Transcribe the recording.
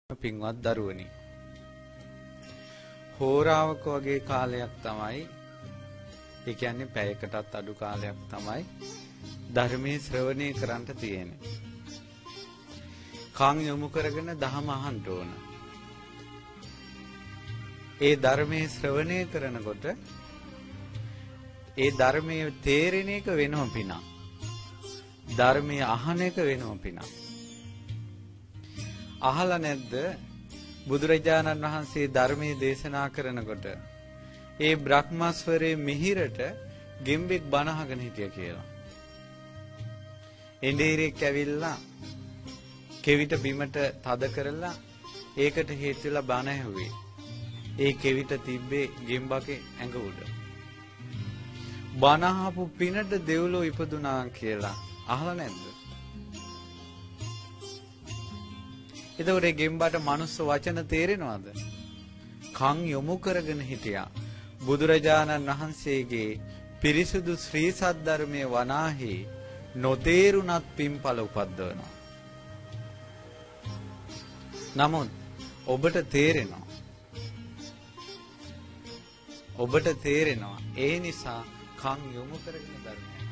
පින්වත් දරුවනි හෝරාවක වගේ කාලයක් තමයි ඒ කියන්නේ පැයකටත් අඩු කාලයක් තමයි ධර්මයේ ශ්‍රවණය කරන්නට තියෙන්නේ. කන් යොමු කරගෙන දහම අහන්න ඕන. ඒ ධර්මයේ ශ්‍රවණය කරනකොට ඒ ධර්මයේ තේරෙන එක වෙනම පිනක්. ධර්මයේ අහන එක වෙනම පිනක්. අහලා නැද්ද බුදුරජාණන් වහන්සේ ධර්මයේ දේශනා කරනකොට ඒ බ්‍රහ්මස්වරයේ මිහිරට ගෙම්බෙක් බණ අහගෙන හිටියා කියලා. එඬේරෙක් ඇවිල්ලා කෙවිත බිමට තද කරලා ඒකට හේතු වෙලා බණ ඇහුවේ. ඒ කෙවිත තිබ්බේ ගෙම්බගේ ඇඟ උඩ. බණ අහපු පිනට දෙව්ලොව ඉපදුනා කියලා අහලා නැද්ද? එතකොට ඒ ගෙම්බට මනුස්ස වචන තේරෙනවද? කන් යොමු කරගෙන හිටියා. බුදුරජාණන් වහන්සේගේ පිරිසුදු ශ්‍රී සද්ධර්මයේ වනාහි නොතේරුණත් පින්ඵල උපද්දවනවා. නමුත් ඔබට තේරෙනවා. ඔබට තේරෙනවා. ඒ නිසා කන් යොමු කරගෙන ධර්මය